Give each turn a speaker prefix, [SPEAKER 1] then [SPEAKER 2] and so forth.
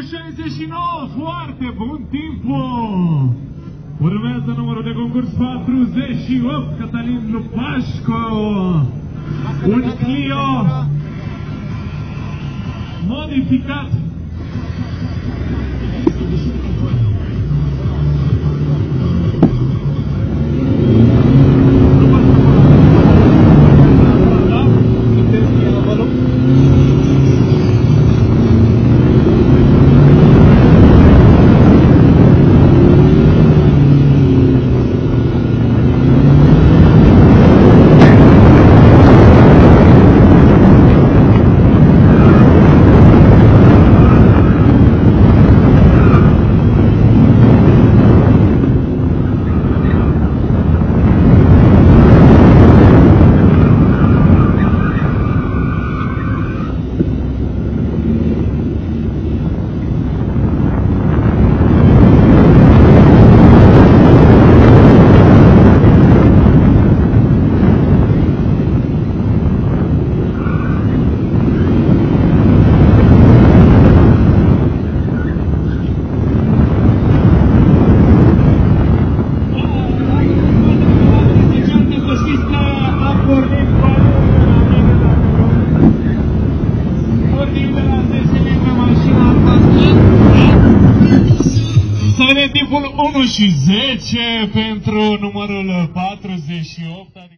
[SPEAKER 1] 69, foarte bun timpul! Urmează numărul de concurs 48, Cătălin Lupașco, un Clio modificat. Timpul 1 și 10 pentru numărul 48.